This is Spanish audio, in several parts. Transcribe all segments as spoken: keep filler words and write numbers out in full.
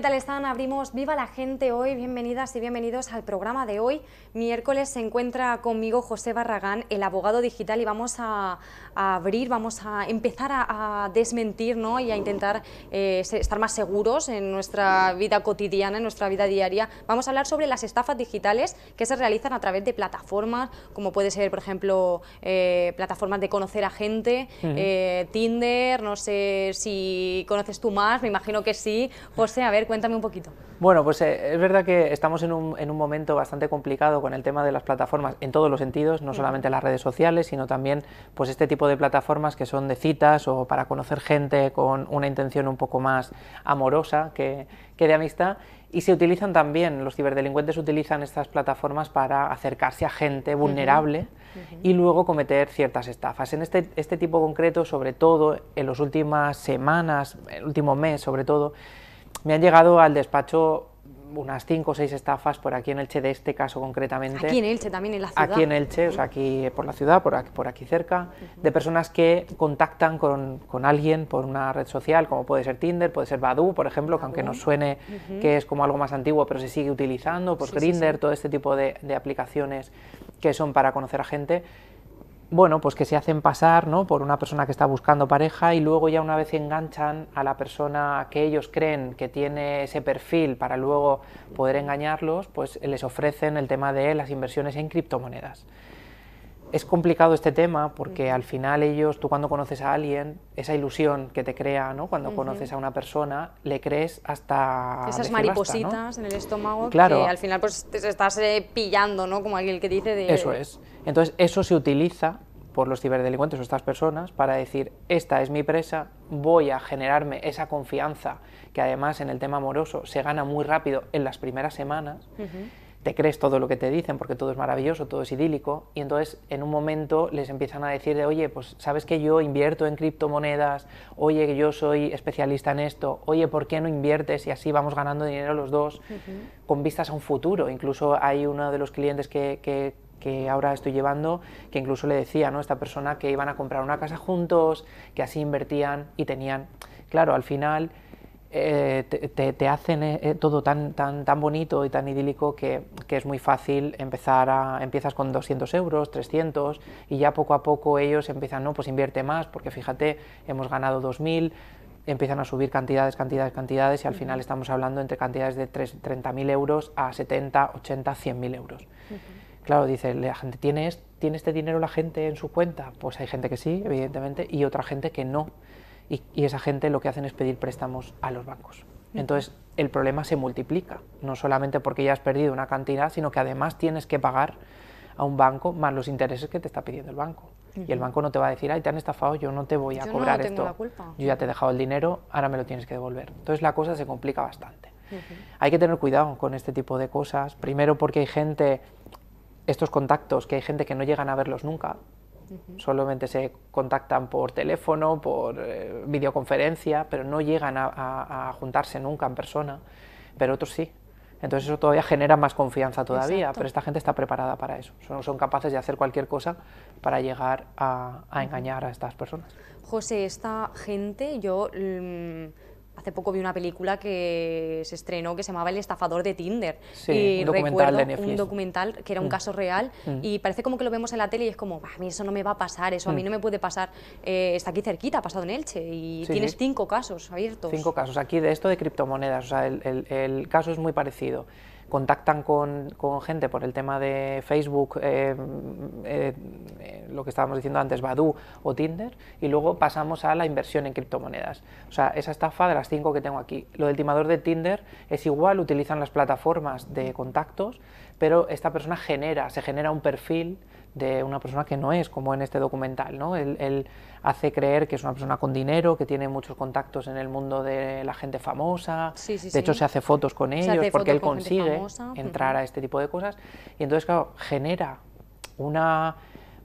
tal están? Abrimos Viva la Gente hoy. Bienvenidas y bienvenidos al programa de hoy. Miércoles se encuentra conmigo José Barragán, el abogado digital, y vamos a, a abrir, vamos a empezar a, a desmentir, ¿no? Y a intentar eh, estar más seguros en nuestra vida cotidiana, en nuestra vida diaria. Vamos a hablar sobre las estafas digitales que se realizan a través de plataformas, como puede ser, por ejemplo, eh, plataformas de conocer a gente, uh-huh. eh, Tinder, no sé si conoces tú más, me imagino que sí. José, a ver, cuéntame un poquito. Bueno, pues eh, es verdad que estamos en un, en un momento bastante complicado con el tema de las plataformas en todos los sentidos, no solamente las redes sociales, sino también pues este tipo de plataformas que son de citas o para conocer gente con una intención un poco más amorosa que, que de amistad, y se utilizan también, los ciberdelincuentes utilizan estas plataformas para acercarse a gente vulnerable uh-huh. Uh-huh. y luego cometer ciertas estafas. En este, este tipo concreto, sobre todo en las últimas semanas, el último mes sobre todo, me han llegado al despacho unas cinco o seis estafas por aquí en Elche, de este caso concretamente. Aquí en Elche, también en la ciudad. Aquí en Elche, o sea, aquí por la ciudad, por aquí, por aquí cerca, uh-huh. de personas que contactan con, con alguien por una red social, como puede ser Tinder, puede ser Badoo, por ejemplo, que aunque nos suene uh-huh. que es como algo más antiguo, pero se sigue utilizando, pues sí, Grindr, sí, sí. todo este tipo de, de aplicaciones que son para conocer a gente. Bueno, pues que se hacen pasar, ¿no?, por una persona que está buscando pareja, y luego ya una vez enganchan a la persona que ellos creen que tiene ese perfil para luego poder engañarlos, pues les ofrecen el tema de las inversiones en criptomonedas. Es complicado este tema porque al final ellos, tú cuando conoces a alguien, esa ilusión que te crea, ¿no?, cuando uh-huh. conoces a una persona, le crees hasta esas maripositas basta, ¿no?, en el estómago, claro. que al final pues te estás eh, pillando, ¿no?, como aquel que dice de... Eso es. Entonces eso se utiliza por los ciberdelincuentes o estas personas para decir, esta es mi presa, voy a generarme esa confianza, que además en el tema amoroso se gana muy rápido en las primeras semanas, uh-huh. te crees todo lo que te dicen porque todo es maravilloso, todo es idílico, y entonces en un momento les empiezan a decir de, oye, pues sabes que yo invierto en criptomonedas, oye, que yo soy especialista en esto, oye, ¿por qué no inviertes? Y así vamos ganando dinero los dos, uh-huh. con vistas a un futuro. Incluso hay uno de los clientes que, que que ahora estoy llevando, que incluso le decía, ¿no?, esta persona que iban a comprar una casa juntos, que así invertían y tenían, claro, al final eh, te, te, te hacen eh, todo tan, tan, tan bonito y tan idílico que, que es muy fácil empezar a, empiezas con doscientos euros, trescientos, y ya poco a poco ellos empiezan, no, pues invierte más, porque fíjate, hemos ganado dos mil, empiezan a subir cantidades, cantidades, cantidades, y al final estamos hablando entre cantidades de treinta mil euros a setenta, ochenta, cien mil euros. Uh-huh. Claro, dice, la gente, ¿tiene, ¿tiene este dinero la gente en su cuenta? Pues hay gente que sí, evidentemente, y otra gente que no. Y, y esa gente lo que hacen es pedir préstamos a los bancos. Entonces, el problema se multiplica, no solamente porque ya has perdido una cantidad, sino que además tienes que pagar a un banco más los intereses que te está pidiendo el banco. Uh-huh. Y el banco no te va a decir, ay, te han estafado, yo no te voy a yo cobrar no tengo esto. La culpa. Yo ya te he dejado el dinero, ahora me lo tienes que devolver. Entonces la cosa se complica bastante. Uh-huh. Hay que tener cuidado con este tipo de cosas, primero porque hay gente... estos contactos, que hay gente que no llegan a verlos nunca, uh-huh. solamente se contactan por teléfono, por eh, videoconferencia, pero no llegan a, a, a juntarse nunca en persona, pero otros sí. Entonces eso todavía genera más confianza todavía. Exacto. Pero esta gente está preparada para eso, son, son capaces de hacer cualquier cosa para llegar a, a engañar a estas personas. José, esta gente, yo... Mmm... hace poco vi una película que se estrenó que se llamaba El estafador de Tinder. Sí, y un documental de Netflix. Un documental que era un mm. caso real mm. y parece como que lo vemos en la tele y es como, a mí eso no me va a pasar, eso mm. a mí no me puede pasar. Eh, está aquí cerquita, ha pasado en Elche y sí, tienes sí. cinco casos abiertos. Cinco casos. Aquí de esto de criptomonedas, o sea, el, el, el caso es muy parecido. Contactan con, con gente por el tema de Facebook, eh, eh, eh, lo que estábamos diciendo antes, Badoo o Tinder, y luego pasamos a la inversión en criptomonedas. O sea, esa estafa de las cinco que tengo aquí. Lo del timador de Tinder es igual, utilizan las plataformas de contactos, pero esta persona genera, se genera un perfil de una persona que no es, como en este documental, ¿no? Él, él hace creer que es una persona con dinero, que tiene muchos contactos en el mundo de la gente famosa, sí, sí, de sí. hecho se hace fotos con ellos porque él consigue famosa. entrar uh-huh. a este tipo de cosas, y entonces claro, genera una...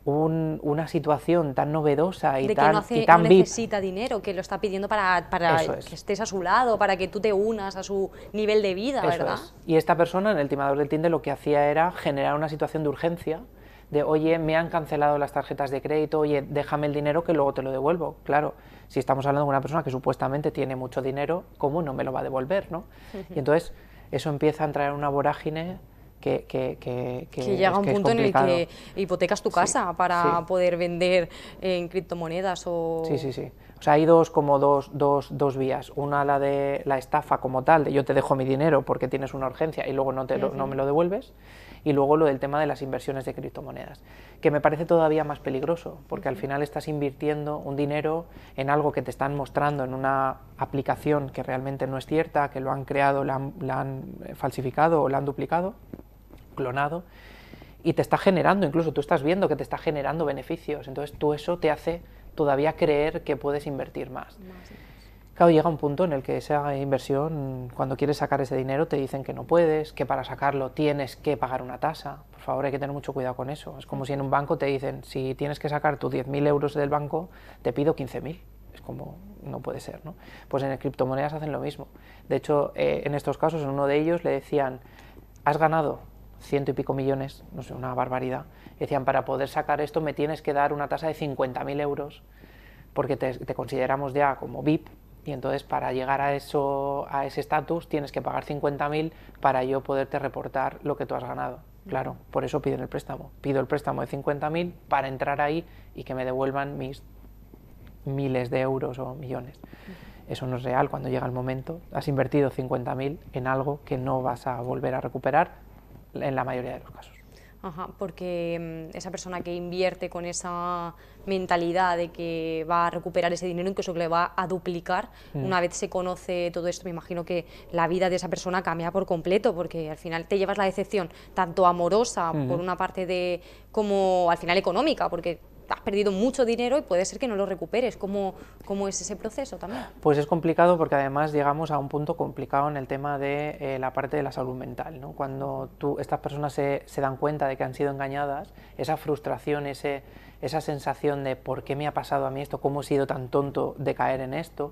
Un, una situación tan novedosa y de que tan, no, hace, y tan no V I P. necesita dinero, que lo está pidiendo para, para es. que estés a su lado, para que tú te unas a su nivel de vida, Eso ¿verdad? Es. Y esta persona en el timador del Tinder lo que hacía era generar una situación de urgencia de, oye, me han cancelado las tarjetas de crédito, oye, déjame el dinero que luego te lo devuelvo. Claro, si estamos hablando de una persona que supuestamente tiene mucho dinero, ¿cómo no me lo va a devolver, no? Y entonces eso empieza a entrar en una vorágine que, que, que, que, que llega a un que punto en el que hipotecas tu casa sí, para sí. poder vender en criptomonedas o... Sí, sí, sí. O sea, hay dos, como dos, dos, dos vías. Una, la de la estafa como tal, de yo te dejo mi dinero porque tienes una urgencia y luego no, te lo, uh-huh. no me lo devuelves. Y luego lo del tema de las inversiones de criptomonedas, que me parece todavía más peligroso, porque uh-huh. al final estás invirtiendo un dinero en algo que te están mostrando en una aplicación que realmente no es cierta, que lo han creado, la han, la han falsificado o la han duplicado, clonado, y te está generando, incluso tú estás viendo que te está generando beneficios, entonces tú eso te hace todavía creer que puedes invertir más. Claro, llega un punto en el que esa inversión, cuando quieres sacar ese dinero, te dicen que no puedes, que para sacarlo tienes que pagar una tasa. Por favor, hay que tener mucho cuidado con eso. Es como si en un banco te dicen, si tienes que sacar tus diez mil euros del banco, te pido quince mil. Es como, no puede ser, ¿no? Pues en las criptomonedas hacen lo mismo. De hecho, eh, en estos casos, en uno de ellos le decían, has ganado ciento y pico millones, no sé, una barbaridad. Y decían, para poder sacar esto me tienes que dar una tasa de cincuenta mil euros, porque te, te consideramos ya como V I P, y entonces para llegar a eso, a ese estatus tienes que pagar cincuenta mil para yo poderte reportar lo que tú has ganado. Claro, por eso piden el préstamo. Pido el préstamo de cincuenta mil para entrar ahí y que me devuelvan mis miles de euros o millones. Eso no es real cuando llega el momento. Has invertido cincuenta mil en algo que no vas a volver a recuperar en la mayoría de los casos. Ajá, porque esa persona que invierte con esa mentalidad de que va a recuperar ese dinero, incluso que le va a duplicar, mm. una vez se conoce todo esto, me imagino que la vida de esa persona cambia por completo, porque al final te llevas la decepción tanto amorosa, mm. por una parte, de como al final económica, porque has perdido mucho dinero y puede ser que no lo recuperes. ¿Cómo, cómo es ese proceso también? Pues es complicado porque además llegamos a un punto complicado en el tema de eh, la parte de la salud mental, ¿no? Cuando tú, estas personas se, se dan cuenta de que han sido engañadas, esa frustración, ese, esa sensación de ¿por qué me ha pasado a mí esto? ¿Cómo he sido tan tonto de caer en esto?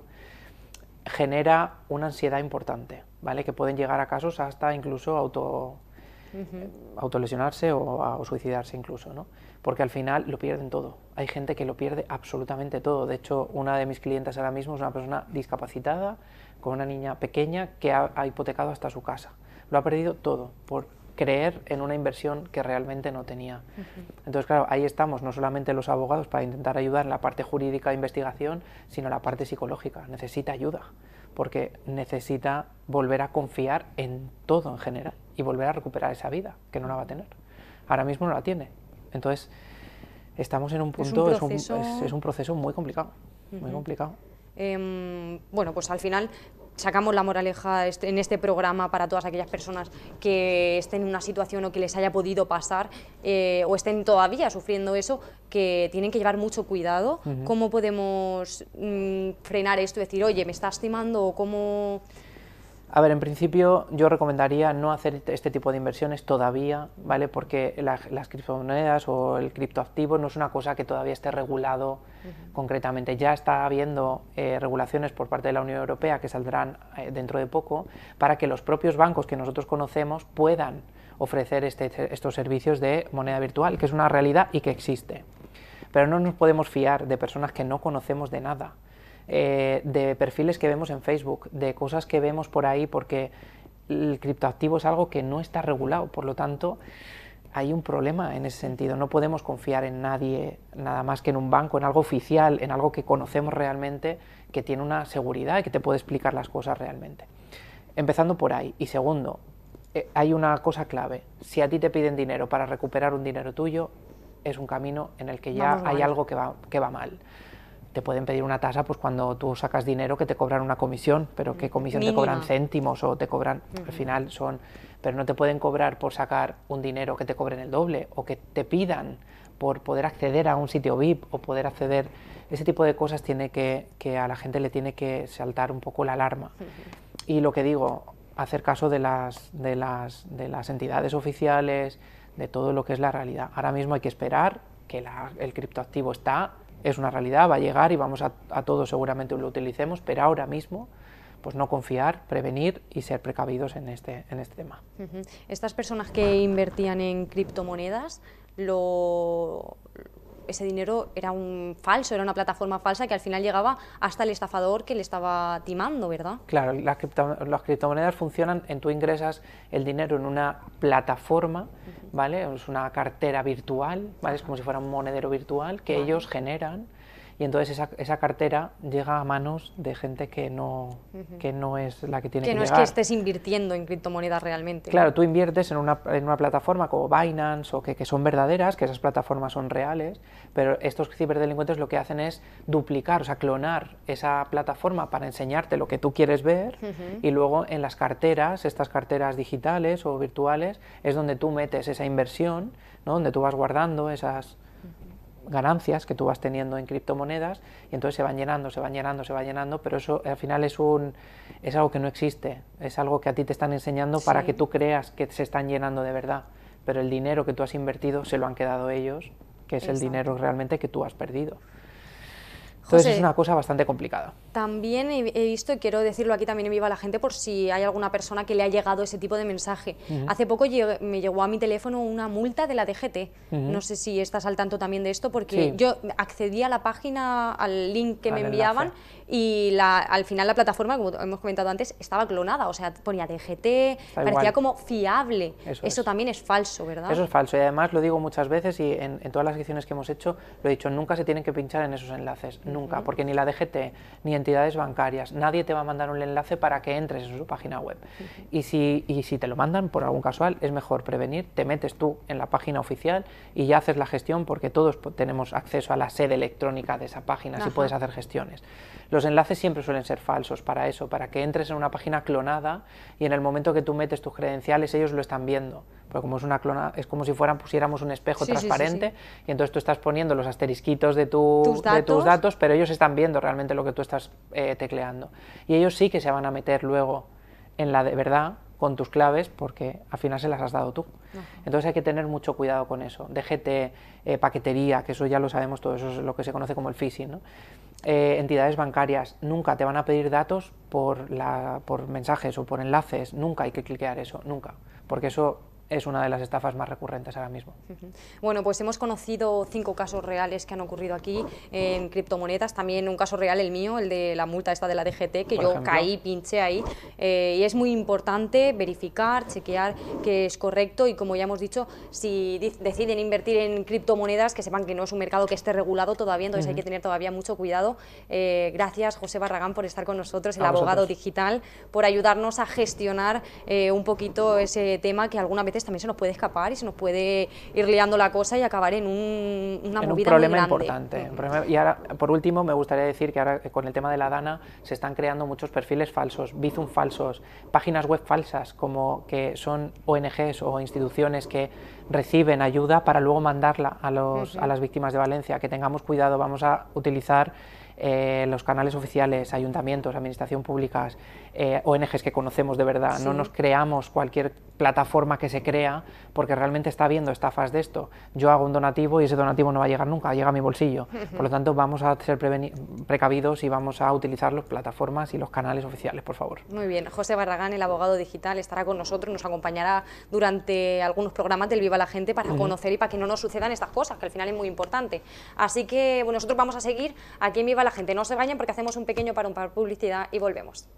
Genera una ansiedad importante, ¿vale? Que pueden llegar a casos hasta incluso auto... Uh-huh. autolesionarse o, a, o suicidarse incluso, ¿no? Porque al final lo pierden todo. Hay gente que lo pierde absolutamente todo. De hecho, una de mis clientes ahora mismo es una persona discapacitada con una niña pequeña que ha, ha hipotecado hasta su casa. Lo ha perdido todo por creer en una inversión que realmente no tenía. Uh-huh. Entonces, claro, ahí estamos, no solamente los abogados para intentar ayudar en la parte jurídica de investigación, sino la parte psicológica. Necesita ayuda, porque necesita volver a confiar en todo en general y volver a recuperar esa vida, que no la va a tener. Ahora mismo no la tiene. Entonces, estamos en un punto, es un proceso, es un, es, es un proceso muy complicado, uh-huh. muy complicado. Eh, bueno, pues al final sacamos la moraleja en este programa para todas aquellas personas que estén en una situación o que les haya podido pasar eh, o estén todavía sufriendo eso, que tienen que llevar mucho cuidado. Uh-huh. ¿Cómo podemos mm, frenar esto y decir, oye, me estás timando o cómo...? A ver, en principio yo recomendaría no hacer este tipo de inversiones todavía, ¿vale? Porque la, las criptomonedas o el criptoactivo no es una cosa que todavía esté regulado uh-huh. concretamente. Ya está habiendo eh, regulaciones por parte de la Unión Europea que saldrán eh, dentro de poco para que los propios bancos que nosotros conocemos puedan ofrecer este, estos servicios de moneda virtual, que es una realidad y que existe. Pero no nos podemos fiar de personas que no conocemos de nada. Eh, de perfiles que vemos en Facebook, de cosas que vemos por ahí, porque el criptoactivo es algo que no está regulado, por lo tanto hay un problema en ese sentido. No podemos confiar en nadie, nada más que en un banco, en algo oficial, en algo que conocemos realmente, que tiene una seguridad y que te puede explicar las cosas realmente. Empezando por ahí. Y segundo, eh, hay una cosa clave: si a ti te piden dinero para recuperar un dinero tuyo, es un camino en el que ya Vamos hay mal. algo que va, que va mal. Te pueden pedir una tasa pues cuando tú sacas dinero, que te cobran una comisión, pero ¿qué comisión Mínima. te cobran? Céntimos o te cobran, uh-huh. al final son, pero no te pueden cobrar por sacar un dinero que te cobren el doble, o que te pidan por poder acceder a un sitio V I P o poder acceder, ese tipo de cosas tiene que, que a la gente le tiene que saltar un poco la alarma. Uh-huh. Y lo que digo, hacer caso de las, de las, de las entidades oficiales, de todo lo que es la realidad. Ahora mismo hay que esperar que la, el criptoactivo está, es una realidad, va a llegar y vamos a, a todos seguramente lo utilicemos, pero ahora mismo pues no confiar, prevenir y ser precavidos en este, en este tema. Uh-huh. Estas personas que invertían en criptomonedas, lo, ese dinero era un falso, era una plataforma falsa que al final llegaba hasta el estafador que le estaba timando, ¿verdad? Claro, las, cripto, las criptomonedas funcionan en tú ingresas el dinero en una plataforma, uh-huh. ¿vale? Es una cartera virtual, ¿vale? Es como si fuera un monedero virtual que vale. ellos generan. Y entonces esa, esa cartera llega a manos de gente que no, uh-huh. que no es la que tiene que, que no llegar. es que estés invirtiendo en criptomonedas realmente. Claro, ¿no? Tú inviertes en una, en una plataforma como Binance o que, que son verdaderas, que esas plataformas son reales, pero estos ciberdelincuentes lo que hacen es duplicar, o sea, clonar esa plataforma para enseñarte lo que tú quieres ver uh-huh. y luego en las carteras, estas carteras digitales o virtuales, es donde tú metes esa inversión, ¿no? Donde tú vas guardando esas ganancias que tú vas teniendo en criptomonedas y entonces se van llenando, se van llenando, se va llenando, pero eso al final es un es algo que no existe, es algo que a ti te están enseñando sí. para que tú creas que se están llenando de verdad, pero el dinero que tú has invertido se lo han quedado ellos, que es Exacto. el dinero realmente que tú has perdido. Entonces José, es una cosa bastante complicada. También he, he visto, y quiero decirlo aquí también en Viva la Gente, por si hay alguna persona que le ha llegado ese tipo de mensaje. Uh-huh. Hace poco llegué, me llegó a mi teléfono una multa de la D G T. Uh-huh. No sé si estás al tanto también de esto, porque sí. yo accedí a la página, al link que al me enviaban, enlace. y la, al final la plataforma, como hemos comentado antes, estaba clonada. O sea, ponía D G T, Está parecía igual. como fiable. Eso, Eso es. también es falso, ¿verdad? Eso es falso, y además lo digo muchas veces, y en, en todas las secciones que hemos hecho, lo he dicho, nunca se tienen que pinchar en esos enlaces. Nunca, porque ni la D G T, ni entidades bancarias, nadie te va a mandar un enlace para que entres en su página web. Uh-huh. Y si, y si te lo mandan por algún casual, es mejor prevenir, te metes tú en la página oficial y ya haces la gestión, porque todos tenemos acceso a la sede electrónica de esa página, Ajá. si puedes hacer gestiones. Los enlaces siempre suelen ser falsos para eso, para que entres en una página clonada y en el momento que tú metes tus credenciales ellos lo están viendo, porque como es una clona, es como si fueran, pusiéramos un espejo sí, transparente sí, sí, sí. y entonces tú estás poniendo los asterisquitos de, tu, ¿Tus de tus datos, pero ellos están viendo realmente lo que tú estás eh, tecleando. Y ellos sí que se van a meter luego en la de verdad con tus claves, porque al final se las has dado tú. Uh-huh. Entonces hay que tener mucho cuidado con eso. D G T, eh, paquetería, que eso ya lo sabemos todo, eso es lo que se conoce como el phishing, ¿no? Eh, entidades bancarias, nunca te van a pedir datos por, la, por mensajes o por enlaces, nunca hay que cliquear eso, nunca, porque eso es una de las estafas más recurrentes ahora mismo. Uh-huh. Bueno, pues hemos conocido cinco casos reales que han ocurrido aquí en criptomonedas, también un caso real, el mío, el de la multa esta de la D G T, que Por yo ejemplo. caí, pinché ahí, eh, y es muy importante verificar, chequear que es correcto, y como ya hemos dicho, si deciden invertir en criptomonedas, que sepan que no es un mercado que esté regulado todavía, entonces uh-huh. hay que tener todavía mucho cuidado. Eh, gracias, José Barragán, por estar con nosotros, el a abogado vosotros. digital, por ayudarnos a gestionar eh, un poquito ese tema que alguna vez también se nos puede escapar y se nos puede ir liando la cosa y acabar en un, una en movida un problema muy importante. Un problema, y ahora, por último, me gustaría decir que ahora con el tema de la DANA se están creando muchos perfiles falsos, Bizum falsos, páginas web falsas, como que son O N Ges o instituciones que reciben ayuda para luego mandarla a, los, uh-huh. a las víctimas de Valencia. Que tengamos cuidado, vamos a utilizar Eh, los canales oficiales, ayuntamientos, administración públicas, eh, O N Ges que conocemos de verdad, sí. no nos creamos cualquier plataforma que se crea porque realmente está habiendo estafas de esto. Yo hago un donativo y ese donativo no va a llegar nunca, llega a mi bolsillo. Por lo tanto, vamos a ser precavidos y vamos a utilizar las plataformas y los canales oficiales, por favor. Muy bien, José Barragán, el abogado digital, estará con nosotros, nos acompañará durante algunos programas del Viva la Gente para uh-huh. conocer y para que no nos sucedan estas cosas, que al final es muy importante. Así que bueno, nosotros vamos a seguir aquí en Viva la Gente, no se vayan porque hacemos un pequeño parón para publicidad y volvemos.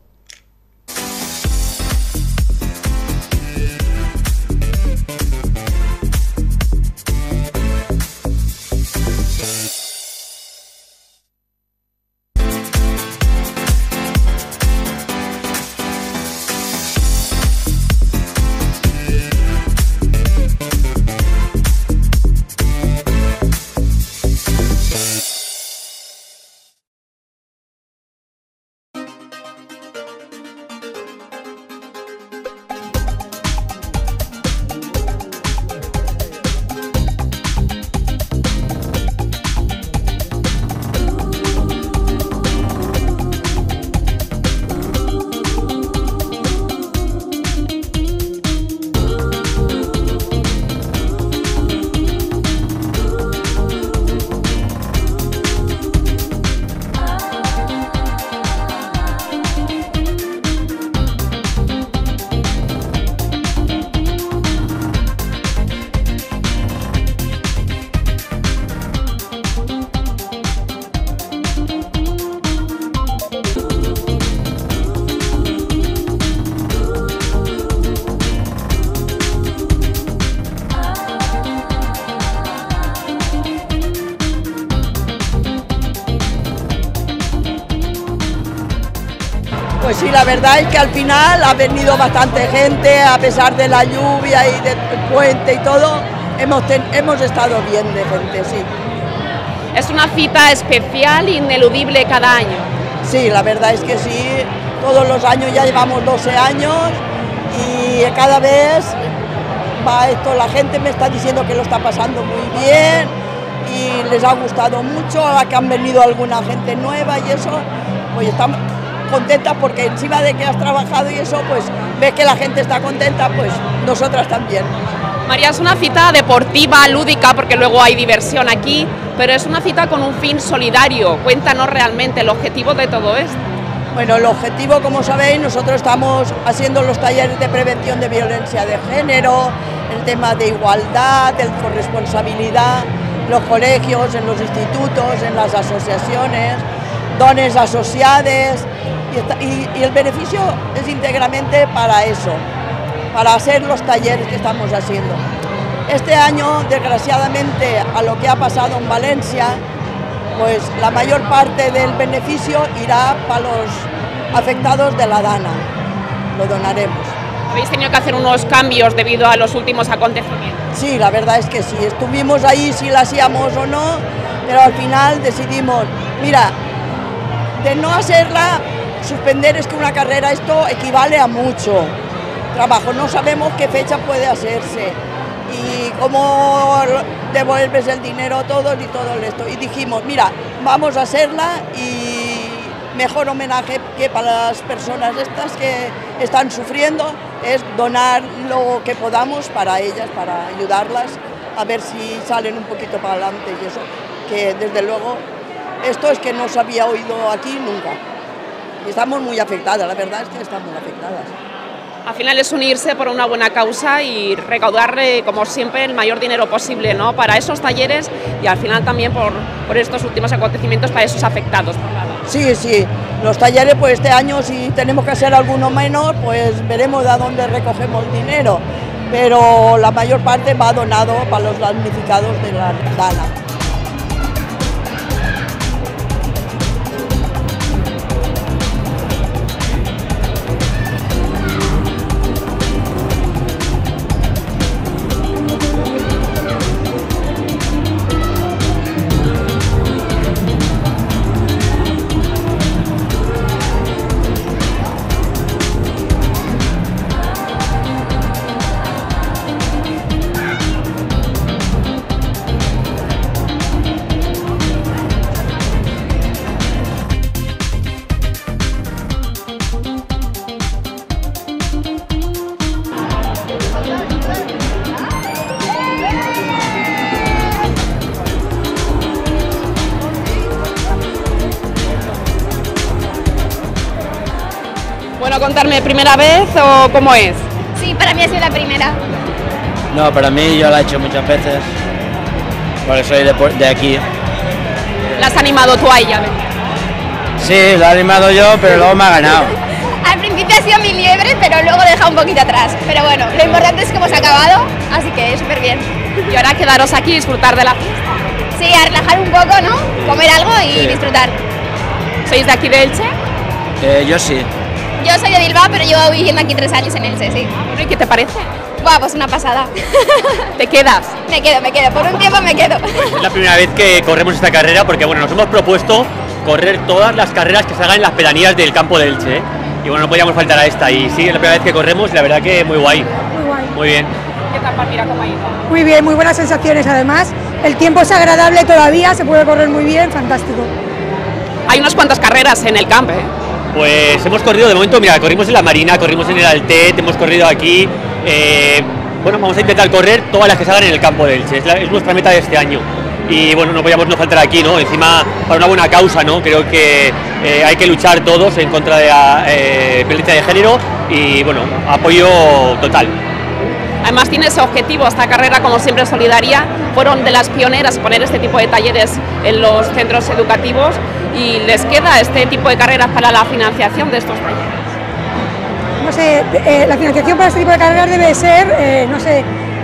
Pues sí, la verdad es que al final ha venido bastante gente, a pesar de la lluvia y del puente y todo, hemos, ten, hemos estado bien de gente, sí. Es una cita especial, ineludible cada año. Sí, la verdad es que sí, todos los años, ya llevamos doce años y cada vez va esto, la gente me está diciendo que lo está pasando muy bien y les ha gustado mucho, ahora que han venido alguna gente nueva y eso, pues estamos contentas porque encima de que has trabajado y eso, pues ves que la gente está contenta, pues nosotras también. María, es una cita deportiva, lúdica, porque luego hay diversión aquí, pero es una cita con un fin solidario. Cuéntanos realmente el objetivo de todo esto. Bueno, el objetivo, como sabéis, nosotros estamos haciendo los talleres de prevención de violencia de género, el tema de igualdad, de corresponsabilidad, en los colegios, en los institutos, en las asociaciones, dones asociados, y, y, y el beneficio es íntegramente para eso, para hacer los talleres que estamos haciendo. Este año, desgraciadamente, a lo que ha pasado en Valencia, pues la mayor parte del beneficio irá para los afectados de la Dana, lo donaremos. ¿Habéis tenido que hacer unos cambios debido a los últimos acontecimientos? Sí, la verdad es que sí, estuvimos ahí si la hacíamos o no, pero al final decidimos, mira, de no hacerla, suspender es que una carrera, esto equivale a mucho trabajo, no sabemos qué fecha puede hacerse y cómo devuelves el dinero a todos y todo esto. Y dijimos, mira, vamos a hacerla y mejor homenaje que para las personas estas que están sufriendo es donar lo que podamos para ellas, para ayudarlas a ver si salen un poquito para adelante y eso, que desde luego esto es que no se había oído aquí nunca. Y estamos muy afectadas, la verdad es que estamos afectadas. Al final es unirse por una buena causa y recaudar, eh, como siempre, el mayor dinero posible, ¿no?, para esos talleres y al final también por, por estos últimos acontecimientos para esos afectados. Sí, sí, los talleres pues este año si tenemos que hacer alguno menos, pues veremos de dónde recogemos el dinero, pero la mayor parte va donado para los damnificados de la Dana. Bueno, contarme, ¿primera vez o cómo es? Sí, para mí ha sido la primera. No, para mí yo la he hecho muchas veces, porque soy de, de aquí. ¿La has animado tú a ella? Sí, la he animado yo, pero luego me ha ganado. Al principio ha sido mi liebre, pero luego he dejado un poquito atrás. Pero bueno, lo importante es que hemos acabado, así que súper bien. Y ahora quedaros aquí y disfrutar de la fiesta. Sí, a relajar un poco, ¿no? Comer algo y sí, disfrutar. ¿Sois de aquí de Elche? Eh, yo sí. Yo soy de Bilbao, pero llevo viviendo aquí tres años en Elche, sí. ¿Y qué te parece? Buah, pues una pasada. ¿Te quedas? Me quedo, me quedo. Por un tiempo me quedo. Es la primera vez que corremos esta carrera porque bueno, nos hemos propuesto correr todas las carreras que se hagan en las pedanías del campo de Elche, ¿eh? Y bueno, no podíamos faltar a esta. Y sí, es la primera vez que corremos y la verdad que muy guay. Muy guay. Muy bien. ¿Qué tal, Palmira? ¿Cómo ha ido? Muy bien, muy buenas sensaciones además. El tiempo es agradable todavía, se puede correr muy bien, fantástico. Hay unas cuantas carreras en el campo, ¿eh? Pues hemos corrido de momento, mira, corrimos en la Marina, corrimos en el Altet, hemos corrido aquí. Eh, bueno, vamos a intentar correr todas las que se hagan en el campo de Elche, es, la, es nuestra meta de este año. Y bueno, no podíamos no faltar aquí, ¿no? Encima, para una buena causa, ¿no? Creo que eh, hay que luchar todos en contra de la eh, violencia de género y bueno, apoyo total. Además tiene ese objetivo, esta carrera como siempre solidaria, fueron de las pioneras en poner este tipo de talleres en los centros educativos y les queda este tipo de carreras para la financiación de estos talleres. No sé, eh, la financiación para este tipo de carreras debe ser, eh, no sé,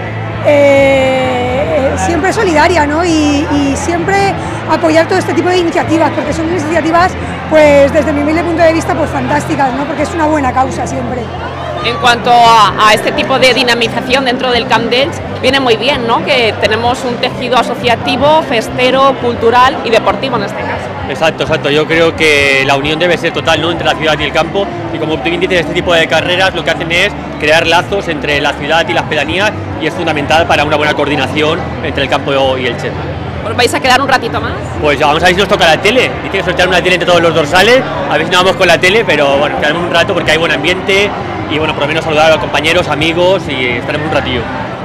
eh, siempre solidaria, ¿no? Y, y siempre apoyar todo este tipo de iniciativas, porque son iniciativas pues desde mi humilde punto de vista, pues fantásticas, ¿no? Porque es una buena causa siempre. En cuanto a, a este tipo de dinamización dentro del Camp d'Elx, viene muy bien, ¿no? Que tenemos un tejido asociativo, festero, cultural y deportivo en este caso. Exacto, exacto. Yo creo que la unión debe ser total, ¿no?, entre la ciudad y el campo, y como tú bien dices, este tipo de carreras lo que hacen es crear lazos entre la ciudad y las pedanías, y es fundamental para una buena coordinación entre el campo y el Elche. ¿Os vais a quedar un ratito más? Pues vamos a ver si nos toca la tele. Dice que sortear una tele entre todos los dorsales, a ver si nos vamos con la tele, pero bueno, quedaremos un rato porque hay buen ambiente y bueno, por lo menos saludar a los compañeros, amigos, y estaremos un ratillo.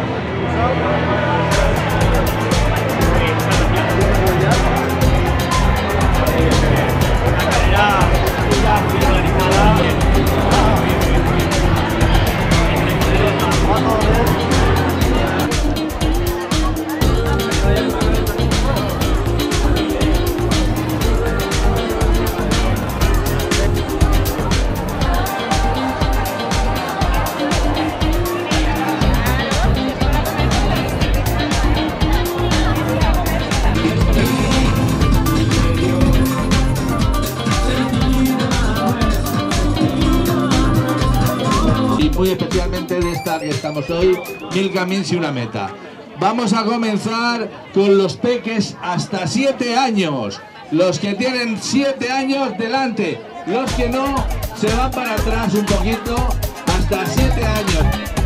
Muy especialmente de esta que estamos hoy, Mil Camins y una meta. Vamos a comenzar con los peques hasta siete años. Los que tienen siete años, delante. Los que no, se van para atrás un poquito, hasta siete años.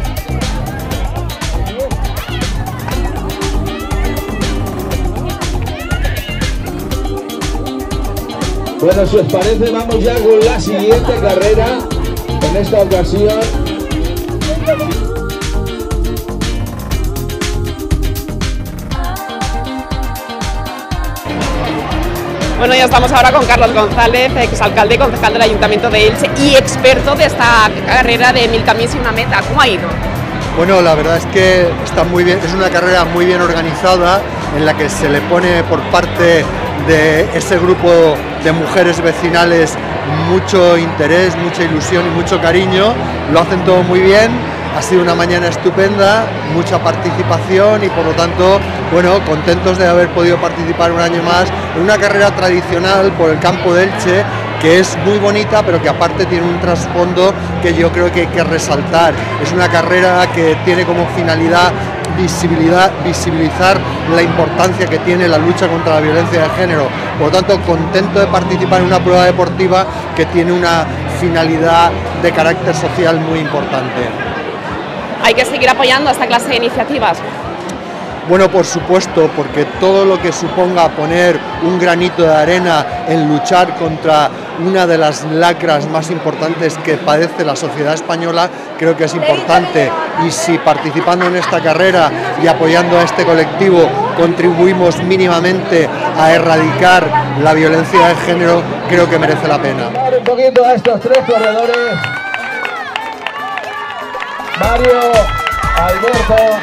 Bueno, si os parece, vamos ya con la siguiente carrera. En esta ocasión, bueno, ya estamos ahora con Carlos González, exalcalde y concejal del Ayuntamiento de Elche y experto de esta carrera de Mil Camins y una meta. ¿Cómo ha ido? Bueno, la verdad es que está muy bien, es una carrera muy bien organizada en la que se le pone por parte de ese grupo de mujeres vecinales mucho interés, mucha ilusión y mucho cariño. Lo hacen todo muy bien. Ha sido una mañana estupenda, mucha participación y por lo tanto, bueno, contentos de haber podido participar un año más en una carrera tradicional por el campo de Elche, que es muy bonita, pero que aparte tiene un trasfondo que yo creo que hay que resaltar. Es una carrera que tiene como finalidad visibilidad, visibilizar la importancia que tiene la lucha contra la violencia de género. Por lo tanto, contento de participar en una prueba deportiva que tiene una finalidad de carácter social muy importante. Hay que seguir apoyando esta clase de iniciativas. Bueno, por supuesto, porque todo lo que suponga poner un granito de arena en luchar contra una de las lacras más importantes que padece la sociedad española, creo que es importante. Y si participando en esta carrera y apoyando a este colectivo contribuimos mínimamente a erradicar la violencia de género, creo que merece la pena. Un poquito a estos tres corredores. Mario, Alberto.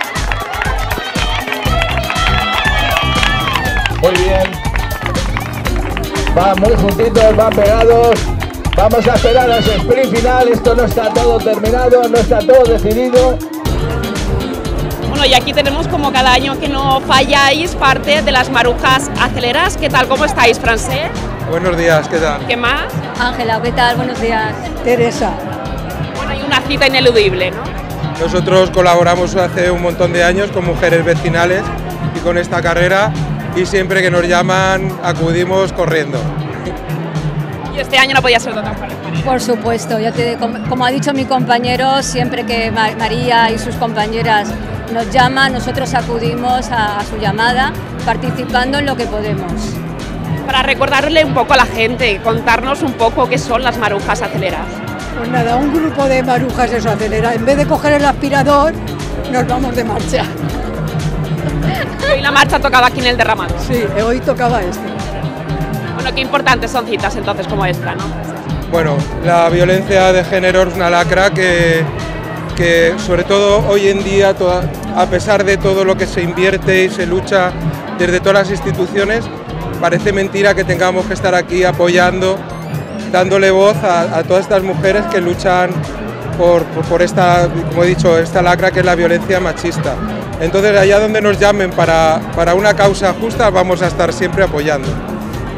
Muy bien. Van muy juntitos, van pegados. Vamos a esperar al sprint final. Esto no está todo terminado, no está todo decidido. Bueno, y aquí tenemos, como cada año que no falláis, parte de las marujas aceleradas. ¿Qué tal? ¿Cómo estáis, Francés? Buenos días, ¿qué tal? ¿Qué más? Ángela, ¿qué tal? Buenos días. Teresa. Bueno, hay una cita ineludible, ¿no? Nosotros colaboramos hace un montón de años con Mujeres Vecinales y con esta carrera, y siempre que nos llaman acudimos corriendo. Y este año no podía ser de otra manera. Por supuesto, ya te, como, como ha dicho mi compañero, siempre que María y sus compañeras nos llaman, nosotros acudimos a, a su llamada, participando en lo que podemos. Para recordarle un poco a la gente, contarnos un poco qué son las marujas aceleradas. Pues nada, un grupo de marujas eso acelera. En vez de coger el aspirador, nos vamos de marcha. Hoy la marcha tocaba aquí en el derramado. Sí, hoy tocaba este. Bueno, qué importantes son citas entonces como esta, ¿no? Bueno, la violencia de género es una lacra que, que sobre todo hoy en día, toda, a pesar de todo lo que se invierte y se lucha desde todas las instituciones, parece mentira que tengamos que estar aquí apoyando, dándole voz a, a todas estas mujeres que luchan por, por, por esta, como he dicho, esta lacra que es la violencia machista. Entonces, allá donde nos llamen para, para una causa justa, vamos a estar siempre apoyando.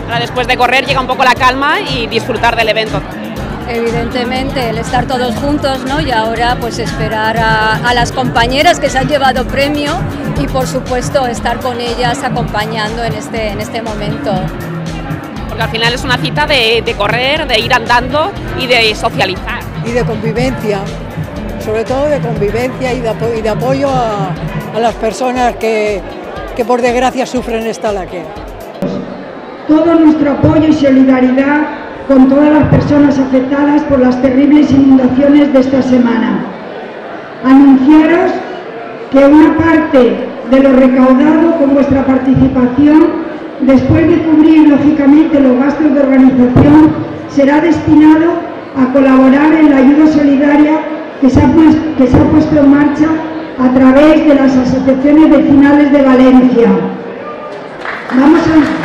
Ahora después de correr llega un poco la calma y disfrutar del evento. Evidentemente, el estar todos juntos, ¿no? Y ahora pues esperar a, a las compañeras que se han llevado premio y por supuesto estar con ellas acompañando en este, en este momento. Porque al final es una cita de, de correr, de ir andando y de socializar. Y de convivencia, sobre todo de convivencia y de, apo y de apoyo a, a las personas que, que por desgracia sufren esta laquea. Todo nuestro apoyo y solidaridad con todas las personas afectadas por las terribles inundaciones de esta semana. Anunciaros que una parte de lo recaudado con vuestra participación, después de cubrir lógicamente los gastos de organización, será destinado a colaborar en la ayuda solidaria que se ha puesto, que se ha puesto en marcha a través de las asociaciones vecinales de Valencia. Vamos a...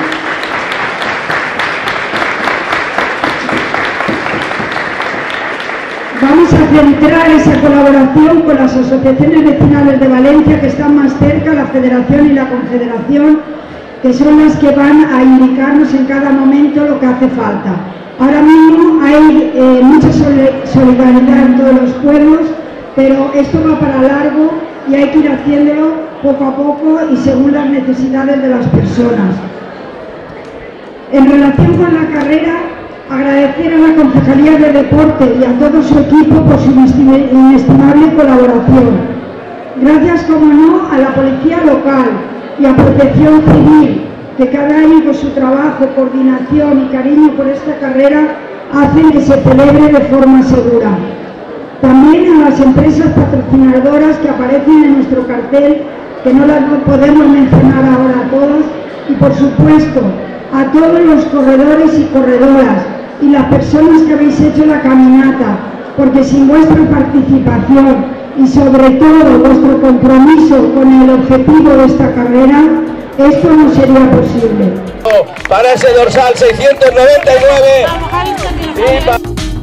Vamos a centrar esa colaboración con las asociaciones vecinales de Valencia que están más cerca, la Federación y la Confederación, que son las que van a indicarnos en cada momento lo que hace falta. Ahora mismo hay eh, mucha solidaridad en todos los pueblos, pero esto va para largo y hay que ir haciéndolo poco a poco y según las necesidades de las personas. En relación con la carrera, agradecer a la Concejalía de Deporte y a todo su equipo por su inestimable colaboración. Gracias, como no, a la Policía Local y a Protección Civil, que cada año con su trabajo, coordinación y cariño por esta carrera hacen que se celebre de forma segura. También a las empresas patrocinadoras que aparecen en nuestro cartel, que no las podemos mencionar ahora a todas, y por supuesto a todos los corredores y corredoras y las personas que habéis hecho la caminata, porque sin vuestra participación y sobre todo vuestro compromiso con el objetivo de esta carrera, esto no sería posible. Para ese dorsal seiscientos noventa y nueve. Y pa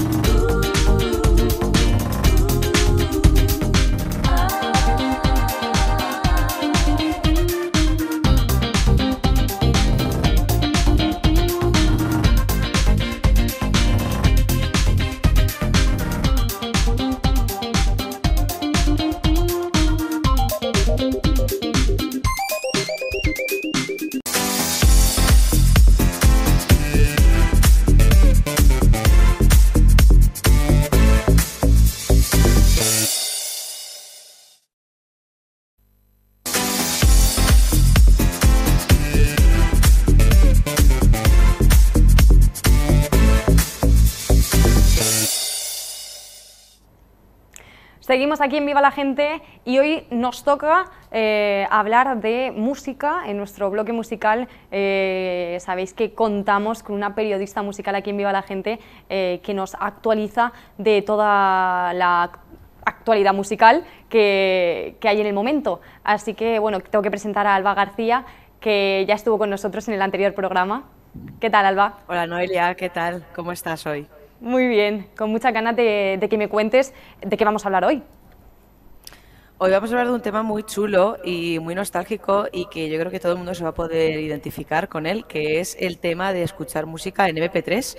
Seguimos aquí en Viva la Gente y hoy nos toca eh, hablar de música. En nuestro bloque musical eh, sabéis que contamos con una periodista musical aquí en Viva la Gente eh, que nos actualiza de toda la actualidad musical que, que hay en el momento. Así que bueno, tengo que presentar a Alba García, que ya estuvo con nosotros en el anterior programa. ¿Qué tal, Alba? Hola Noelia, ¿qué tal? ¿Cómo estás hoy? Muy bien, con muchas ganas de, de que me cuentes de qué vamos a hablar hoy. Hoy vamos a hablar de un tema muy chulo y muy nostálgico y que yo creo que todo el mundo se va a poder identificar con él, que es el tema de escuchar música en eme pe tres.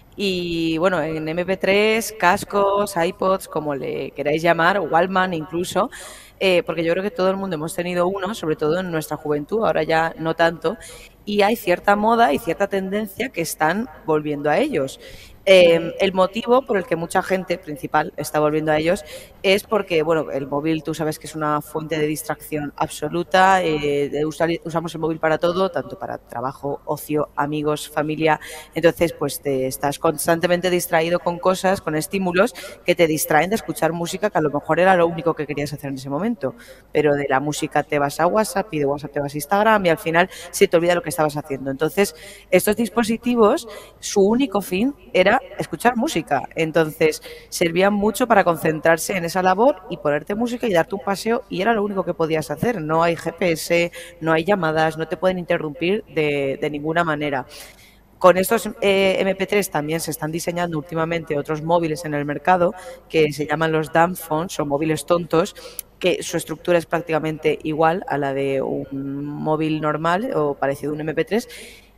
Y bueno, en eme pe tres, cascos, iPods, como le queráis llamar, Walkman incluso, eh, porque yo creo que todo el mundo hemos tenido uno, sobre todo en nuestra juventud, ahora ya no tanto, y hay cierta moda y cierta tendencia que están volviendo a ellos. Eh, el motivo por el que mucha gente principal está volviendo a ellos es porque, bueno, el móvil tú sabes que es una fuente de distracción absoluta, eh, de usar, usamos el móvil para todo, tanto para trabajo, ocio, amigos, familia, entonces pues te estás constantemente distraído con cosas, con estímulos que te distraen de escuchar música que a lo mejor era lo único que querías hacer en ese momento, pero de la música te vas a WhatsApp y de WhatsApp te vas a Instagram y al final se te olvida lo que estabas haciendo. Entonces estos dispositivos, su único fin era escuchar música, entonces servían mucho para concentrarse en esa labor y ponerte música y darte un paseo y era lo único que podías hacer. No hay ge pe ese, no hay llamadas, no te pueden interrumpir de, de ninguna manera. Con estos eh, eme pe tres también se están diseñando últimamente otros móviles en el mercado que se llaman los dumb phones o móviles tontos, que su estructura es prácticamente igual a la de un móvil normal o parecido a un eme pe tres.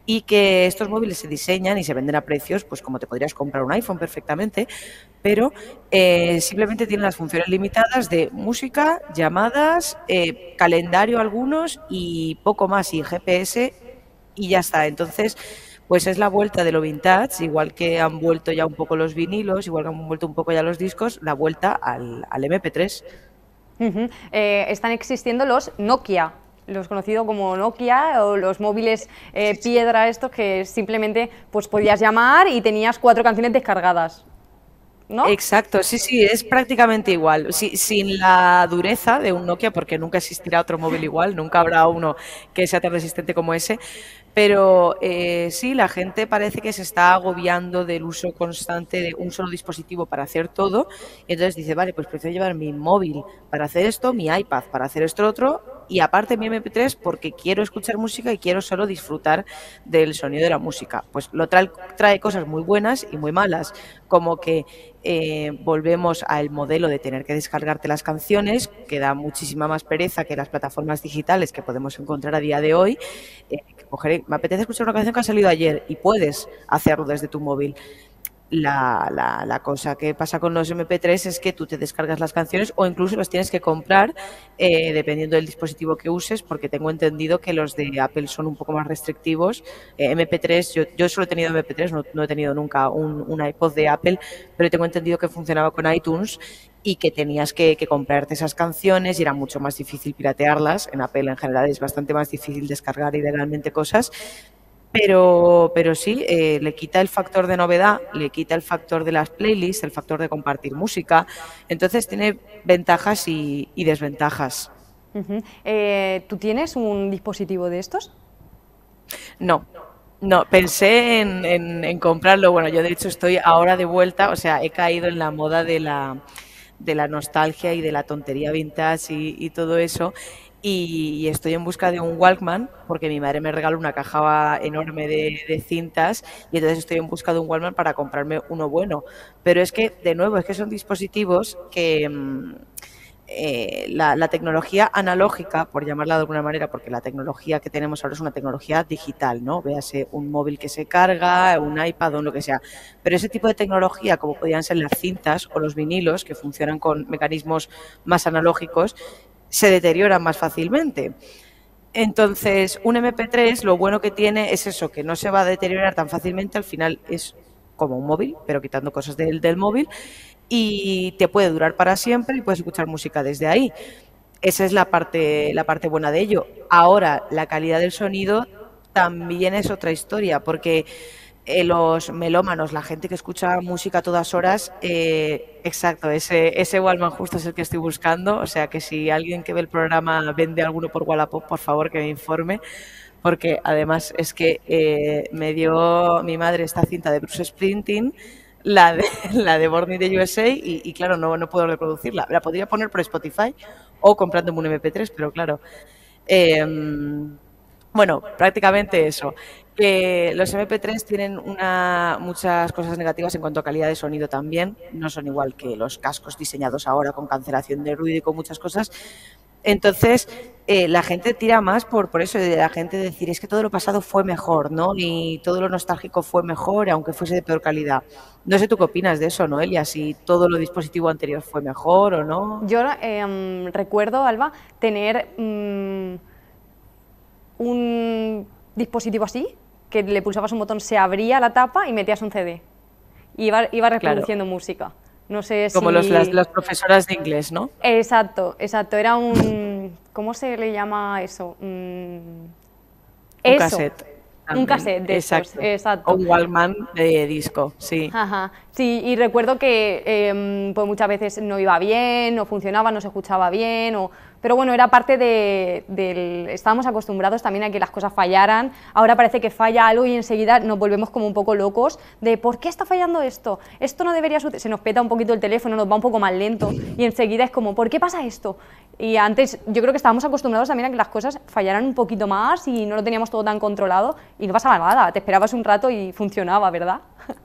y que estos móviles se diseñan y se venden a precios, pues como te podrías comprar un iPhone perfectamente, pero eh, simplemente tienen las funciones limitadas de música, llamadas, eh, calendario algunos y poco más, y G P S y ya está. Entonces, pues es la vuelta de lo vintage, igual que han vuelto ya un poco los vinilos, igual que han vuelto un poco ya los discos, la vuelta al, al eme pe tres. Uh-huh. eh, están existiendo los Nokia, los conocidos como Nokia, o los móviles eh, piedra estos que simplemente pues podías llamar y tenías cuatro canciones descargadas, ¿no? Exacto, sí, sí, es prácticamente igual, sí, sin la dureza de un Nokia, porque nunca existirá otro móvil igual, nunca habrá uno que sea tan resistente como ese, pero eh, sí, la gente parece que se está agobiando del uso constante de un solo dispositivo para hacer todo, y entonces dice, vale, pues prefiero llevar mi móvil para hacer esto, mi iPad para hacer esto otro, y aparte mi eme pe tres porque quiero escuchar música y quiero solo disfrutar del sonido de la música. Pues lo trae, trae cosas muy buenas y muy malas, como que eh, volvemos al modelo de tener que descargarte las canciones, que da muchísima más pereza que las plataformas digitales que podemos encontrar a día de hoy. Eh, coger, me apetece escuchar una canción que ha salido ayer y puedes hacerlo desde tu móvil. La, la, la cosa que pasa con los eme pe tres es que tú te descargas las canciones o incluso las tienes que comprar eh, dependiendo del dispositivo que uses, porque tengo entendido que los de Apple son un poco más restrictivos. eh, eme pe tres, yo, yo solo he tenido eme pe tres, no, no he tenido nunca un, un iPod de Apple, pero tengo entendido que funcionaba con iTunes y que tenías que, que comprarte esas canciones y era mucho más difícil piratearlas. En Apple en general es bastante más difícil descargar ilegalmente cosas. Pero, pero sí, eh, le quita el factor de novedad, le quita el factor de las playlists, el factor de compartir música. Entonces tiene ventajas y, y desventajas. Uh-huh. eh, ¿Tú tienes un dispositivo de estos? No, no, pensé en, en, en comprarlo. Bueno, yo de hecho estoy ahora de vuelta, o sea, he caído en la moda de la, de la nostalgia y de la tontería vintage y, y todo eso. Y estoy en busca de un Walkman porque mi madre me regaló una caja enorme de, de cintas y entonces estoy en busca de un Walkman para comprarme uno bueno. Pero es que, de nuevo, es que son dispositivos que eh, la, la tecnología analógica, por llamarla de alguna manera, porque la tecnología que tenemos ahora es una tecnología digital, ¿no? Véase un móvil que se carga, un iPad o lo que sea. Pero ese tipo de tecnología, como podían ser las cintas o los vinilos, que funcionan con mecanismos más analógicos, se deterioran más fácilmente. Entonces, un eme pe tres lo bueno que tiene es eso, que no se va a deteriorar tan fácilmente, al final es como un móvil, pero quitando cosas del, del móvil, y te puede durar para siempre y puedes escuchar música desde ahí. Esa es la parte, la parte buena de ello. Ahora, la calidad del sonido también es otra historia, porque Eh, los melómanos, la gente que escucha música a todas horas, eh, exacto, ese, ese Walkman justo es el que estoy buscando, o sea que si alguien que ve el programa vende alguno por Wallapop, por favor que me informe, porque además es que eh, me dio mi madre esta cinta de Bruce Springsteen, la de, la de Born in the U S A, y, y claro, no, no puedo reproducirla, la podría poner por Spotify o comprándome un eme pe tres, pero claro, eh, bueno, prácticamente eso. Eh, los eme pe tres tienen una, muchas cosas negativas en cuanto a calidad de sonido también. No son igual que los cascos diseñados ahora con cancelación de ruido y con muchas cosas. Entonces, eh, la gente tira más por, por eso de la gente decir es que todo lo pasado fue mejor, ¿no? Y todo lo nostálgico fue mejor, aunque fuese de peor calidad. No sé tú qué opinas de eso, Noelia, si todo lo dispositivo anterior fue mejor o no. Yo eh, recuerdo, Alba, tener um, un dispositivo así, que le pulsabas un botón, se abría la tapa y metías un ce de. Y iba, iba reproduciendo claro. música. No sé Como si... los, las, las profesoras de inglés, ¿no? Exacto, exacto. Era un... ¿Cómo se le llama eso? Mm... Un eso. cassette. También. Un cassette de exacto. Estos, exacto. O un Walkman de disco, sí. Ajá. Sí, y recuerdo que eh, pues muchas veces no iba bien, no funcionaba, no se escuchaba bien, o... pero bueno, era parte de, del... Estábamos acostumbrados también a que las cosas fallaran, ahora parece que falla algo y enseguida nos volvemos como un poco locos de ¿por qué está fallando esto? Esto no debería suceder, se nos peta un poquito el teléfono, nos va un poco más lento y enseguida es como ¿por qué pasa esto? Y antes yo creo que estábamos acostumbrados también a que las cosas fallaran un poquito más y no lo teníamos todo tan controlado y no pasaba nada, te esperabas un rato y funcionaba, ¿verdad?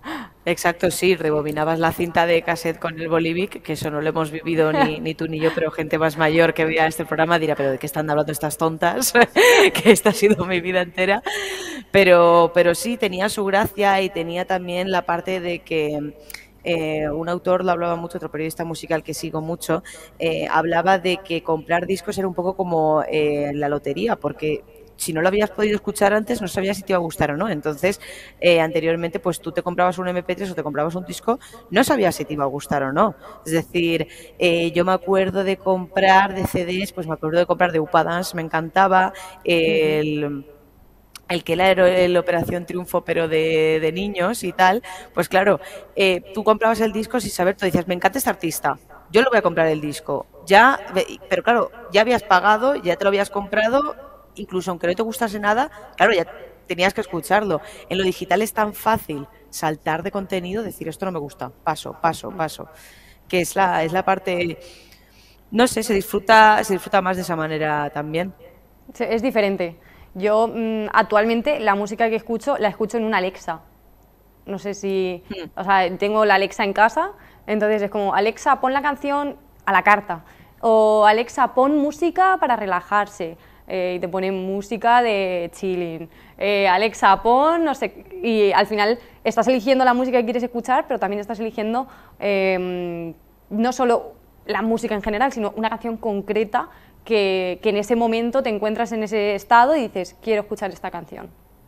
Exacto, sí, rebobinabas la cinta de cassette con el Bolivic, que eso no lo hemos vivido ni, ni tú ni yo, pero gente más mayor que vea este programa dirá, pero ¿de qué están hablando estas tontas? Que esta ha sido mi vida entera. Pero, pero sí, tenía su gracia y tenía también la parte de que eh, un autor, lo hablaba mucho, otro periodista musical que sigo mucho, eh, hablaba de que comprar discos era un poco como eh, la lotería, porque si no lo habías podido escuchar antes, no sabías si te iba a gustar o no. Entonces, eh, anteriormente, pues tú te comprabas un eme pe tres o te comprabas un disco, no sabías si te iba a gustar o no. Es decir, eh, yo me acuerdo de comprar de ce des, pues me acuerdo de comprar de Upa Dance, me encantaba, eh, el... el que era el Operación Triunfo, pero de, de niños y tal, pues claro, eh, tú comprabas el disco sin saber, tú decías, me encanta este artista, yo lo voy a comprar el disco, ya, pero claro, ya habías pagado, ya te lo habías comprado, incluso aunque no te gustase nada, claro, ya tenías que escucharlo. En lo digital es tan fácil saltar de contenido, decir, esto no me gusta, paso, paso, paso, que es la, es la parte, no sé, se disfruta, se disfruta más de esa manera también. Es diferente. Yo mmm, actualmente la música que escucho la escucho en una Alexa. No sé si... Hmm. O sea, tengo la Alexa en casa, entonces es como, Alexa, pon la canción a la carta. O Alexa, pon música para relajarse. Eh, y te ponen música de chilling. Eh, Alexa, pon, no sé... Y al final estás eligiendo la música que quieres escuchar, pero también estás eligiendo eh, no solo la música en general, sino una canción concreta Que, que en ese momento te encuentras en ese estado y dices, quiero escuchar esta canción.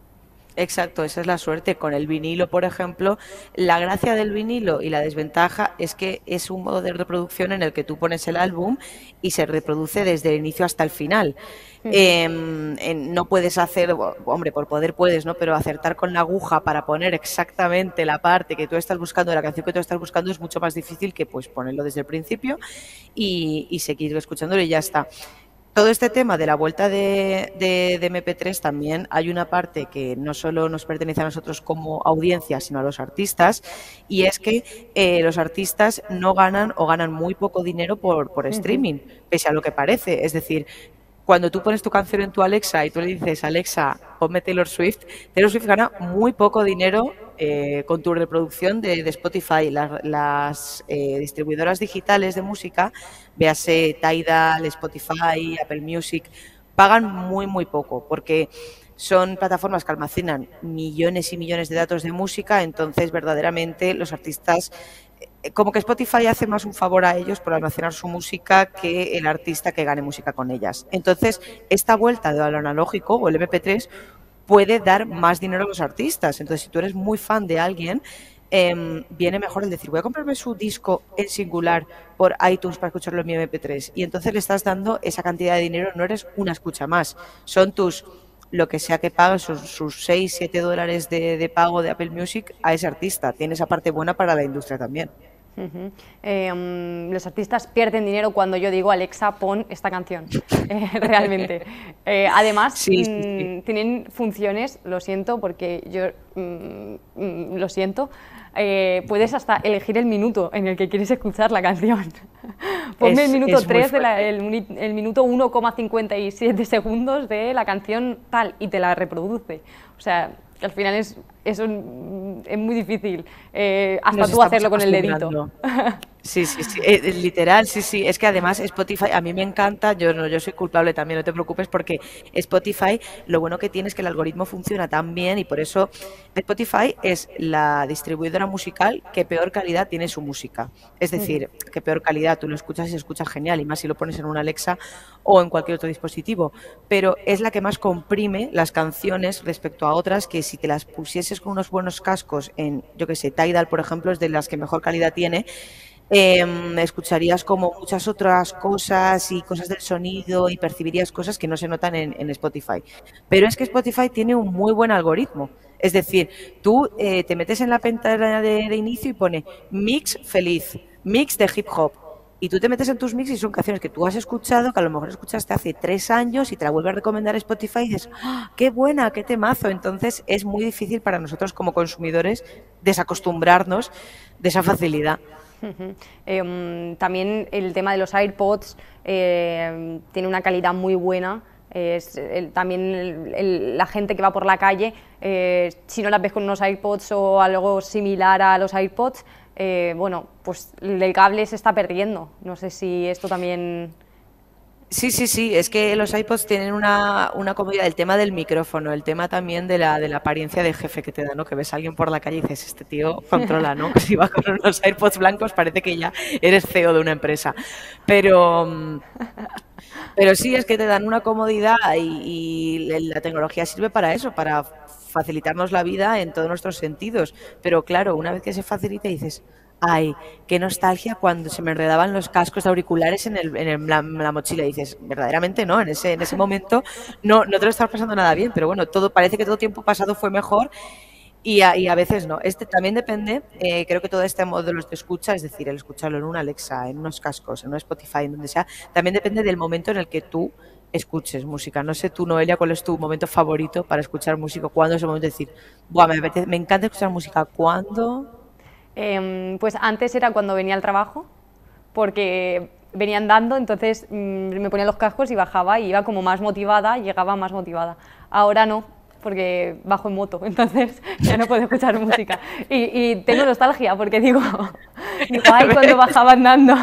Exacto, esa es la suerte. Con el vinilo, por ejemplo, la gracia del vinilo y la desventaja es que es un modo de reproducción en el que tú pones el álbum y se reproduce desde el inicio hasta el final. Uh-huh. eh, no puedes hacer, hombre, por poder puedes, ¿no? Pero acertar con la aguja para poner exactamente la parte que tú estás buscando, de la canción que tú estás buscando, es mucho más difícil que pues ponerlo desde el principio y, y seguir escuchándolo y ya está. Todo este tema de la vuelta de, de, de eme pe tres también hay una parte que no solo nos pertenece a nosotros como audiencia, sino a los artistas, y es que eh, los artistas no ganan o ganan muy poco dinero por, por streaming, pese a lo que parece. Es decir, cuando tú pones tu canción en tu Alexa y tú le dices, Alexa, ponme Taylor Swift, Taylor Swift gana muy poco dinero eh, con tu reproducción de, de Spotify. Las, las eh, distribuidoras digitales de música, véase Tidal, Spotify, Apple Music, pagan muy, muy poco, porque son plataformas que almacenan millones y millones de datos de música, entonces verdaderamente los artistas... Como que Spotify hace más un favor a ellos por almacenar su música que el artista que gane música con ellas. Entonces, esta vuelta de lo analógico o el eme pe tres puede dar más dinero a los artistas. Entonces, si tú eres muy fan de alguien, eh, viene mejor el decir, voy a comprarme su disco en singular por iTunes para escucharlo en mi eme pe tres. Y entonces le estás dando esa cantidad de dinero, no eres una escucha más. Son tus... lo que sea que pagues, sus, sus seis, siete dólares de, de pago de Apple Music a ese artista. Tiene esa parte buena para la industria también. Uh-huh. eh, um, los artistas pierden dinero cuando yo digo, Alexa, pon esta canción, eh, realmente. Eh, además, sí, sí, sí. Mmm, tienen funciones, lo siento, porque yo mmm, mmm, lo siento, eh, puedes hasta elegir el minuto en el que quieres escuchar la canción. Ponme es, el minuto tres, de la, el, el minuto uno coma cincuenta y siete segundos de la canción tal, y te la reproduce. O sea, al final es, es, un, es muy difícil eh, hasta Nos tú hacerlo con el dedito. Sí, sí, sí, eh, literal, sí, sí. Es que además Spotify, a mí me encanta, yo no, yo soy culpable también, no te preocupes, porque Spotify, lo bueno que tiene es que el algoritmo funciona tan bien y por eso Spotify es la distribuidora musical que peor calidad tiene su música. Es decir, que peor calidad, tú lo escuchas y se escucha genial, y más si lo pones en una Alexa o en cualquier otro dispositivo, pero es la que más comprime las canciones respecto a otras que si te las pusieses con unos buenos cascos en, yo que sé, Tidal, por ejemplo, es de las que mejor calidad tiene. Eh, escucharías como muchas otras cosas y cosas del sonido y percibirías cosas que no se notan en, en Spotify. Pero es que Spotify tiene un muy buen algoritmo. Es decir, tú eh, te metes en la pantalla de, de inicio y pone mix feliz, mix de hip hop. Y tú te metes en tus mix y son canciones que tú has escuchado, que a lo mejor escuchaste hace tres años y te la vuelve a recomendar Spotify y dices, ¡oh, qué buena, qué temazo! Entonces es muy difícil para nosotros como consumidores desacostumbrarnos de esa facilidad. Uh-huh. eh, um, también el tema de los AirPods eh, tiene una calidad muy buena. Es el, también el, el, la gente que va por la calle, eh, si no las ves con unos AirPods o algo similar a los AirPods, eh, bueno, pues el cable se está perdiendo. No sé si esto también... Sí, sí, sí, es que los iPods tienen una, una comodidad, el tema del micrófono, el tema también de la, de la apariencia de jefe que te da, ¿no? Que ves a alguien por la calle y dices, este tío controla, ¿no? Si va con unos AirPods blancos parece que ya eres C E O de una empresa. Pero, pero sí, es que te dan una comodidad y, y la tecnología sirve para eso, para facilitarnos la vida en todos nuestros sentidos. Pero claro, una vez que se facilita dices... Ay, qué nostalgia cuando se me enredaban los cascos de auriculares en, el, en, el, la, en la mochila. Y dices, verdaderamente no, en ese, en ese momento no, no te lo estás pasando nada bien, pero bueno, todo parece que todo tiempo pasado fue mejor y a, y a veces no. Este también depende, eh, creo que todo este modelo de escucha, es decir, el escucharlo en un Alexa, en unos cascos, en un Spotify, en donde sea, también depende del momento en el que tú escuches música. No sé tú, Noelia, cuál es tu momento favorito para escuchar música, cuándo es el momento de decir, buah, me, apetece, me encanta escuchar música, ¿cuándo? Eh, pues antes era cuando venía al trabajo, porque venía andando, entonces mmm, me ponía los cascos y bajaba y iba como más motivada, llegaba más motivada. Ahora no, porque bajo en moto, entonces ya no puedo escuchar música. Y, y tengo nostalgia, porque digo, digo ay, cuando bajaba andando.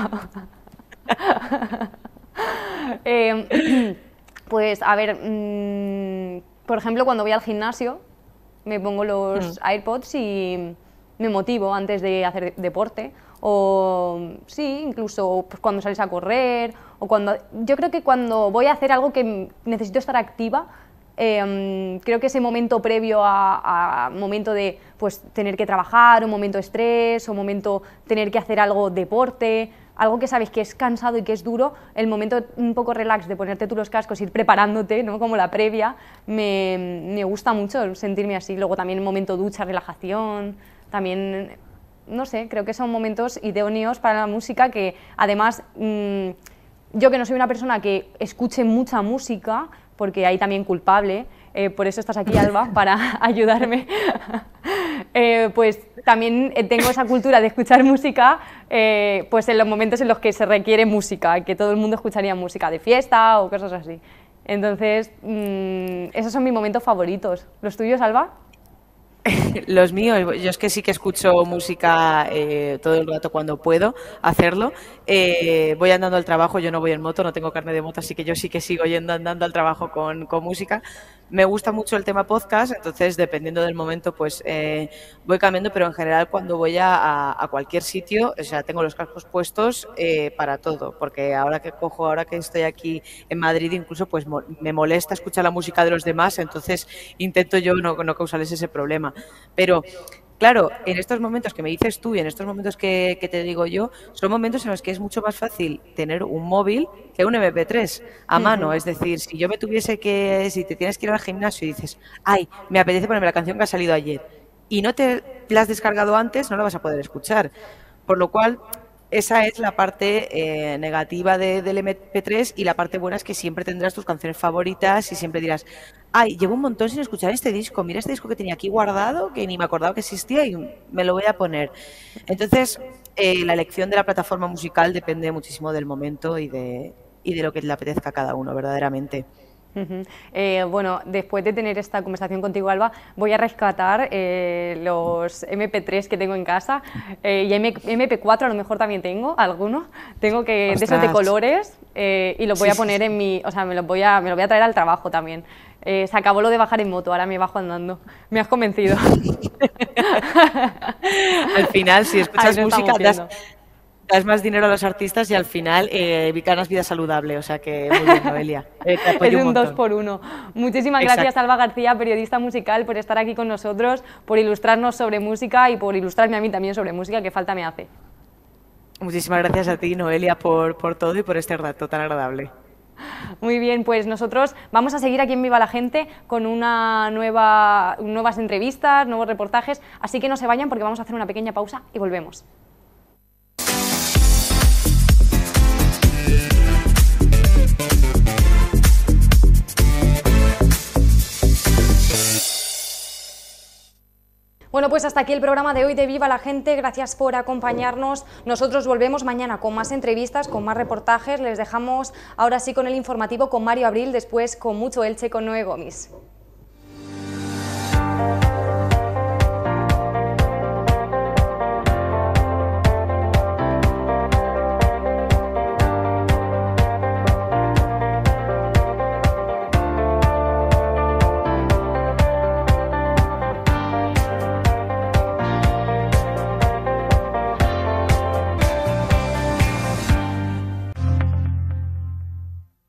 eh, pues a ver, mmm, por ejemplo, cuando voy al gimnasio, me pongo los mm. AirPods y... me motivo antes de hacer deporte, o sí, incluso pues, cuando sales a correr, o cuando... Yo creo que cuando voy a hacer algo que necesito estar activa, eh, creo que ese momento previo a, a momento de pues, tener que trabajar, un momento de estrés, o un momento tener que hacer algo deporte, algo que sabes que es cansado y que es duro, el momento un poco relax de ponerte tú los cascos, ir preparándote, ¿no? Como la previa, me, me gusta mucho sentirme así. Luego también el momento ducha, relajación... También, no sé, creo que son momentos idóneos para la música que, además, mmm, yo que no soy una persona que escuche mucha música, porque hay también culpable, eh, por eso estás aquí, Alba, para ayudarme, eh, pues también tengo esa cultura de escuchar música eh, pues en los momentos en los que se requiere música, que todo el mundo escucharía música de fiesta o cosas así. Entonces, mmm, esos son mis momentos favoritos. ¿Los tuyos, Alba? Los míos, yo es que sí que escucho música eh, todo el rato cuando puedo hacerlo. Eh, voy andando al trabajo, yo no voy en moto, no tengo carne de moto, así que yo sí que sigo yendo andando al trabajo con, con música. Me gusta mucho el tema podcast, entonces dependiendo del momento pues eh, voy cambiando, pero en general cuando voy a, a, a cualquier sitio, o sea, tengo los cascos puestos eh, para todo, porque ahora que cojo, ahora que estoy aquí en Madrid incluso pues mo me molesta escuchar la música de los demás, entonces intento yo no, no causarles ese problema. Pero claro, en estos momentos que me dices tú y en estos momentos que, que te digo yo, son momentos en los que es mucho más fácil tener un móvil que un eme pe tres a mano. Uh-huh. Es decir, si yo me tuviese que, si te tienes que ir al gimnasio y dices, ay, me apetece ponerme la canción que ha salido ayer y no te la has descargado antes, no la vas a poder escuchar. Por lo cual, esa es la parte eh, negativa de, del eme pe tres, y la parte buena es que siempre tendrás tus canciones favoritas y siempre dirás, ay, llevo un montón sin escuchar este disco, mira este disco que tenía aquí guardado, que ni me acordaba que existía y me lo voy a poner. Entonces, eh, la elección de la plataforma musical depende muchísimo del momento y de, y de lo que le apetezca a cada uno, verdaderamente. Uh-huh. eh, bueno, después de tener esta conversación contigo, Alba, voy a rescatar eh, los eme pe tres que tengo en casa eh, y eme pe cuatro a lo mejor también tengo algunos, tengo que, de esos de colores eh, y los voy sí, a poner sí. en mi, o sea, me los voy a, me los voy a traer al trabajo también. Eh, se acabó lo de bajar en moto, ahora me bajo andando. Me has convencido. Al final, si escuchas música, das, das más dinero a los artistas y al final eh, ganas vida saludable. O sea que muy bien, Noelia. Eh, te apoyo es un, un dos por uno. Muchísimas Exacto. gracias, Alba García, periodista musical, por estar aquí con nosotros, por ilustrarnos sobre música y por ilustrarme a mí también sobre música, que falta me hace. Muchísimas gracias a ti, Noelia, por, por todo y por este rato tan agradable. Muy bien, pues nosotros vamos a seguir aquí en Viva la Gente con una nueva, nuevas entrevistas, nuevos reportajes, así que no se vayan porque vamos a hacer una pequeña pausa y volvemos. Bueno, pues hasta aquí el programa de hoy de Viva la Gente, gracias por acompañarnos. Nosotros volvemos mañana con más entrevistas, con más reportajes. Les dejamos ahora sí con el informativo con Mario Abril, después con Mucho Elche con Noé Gomis.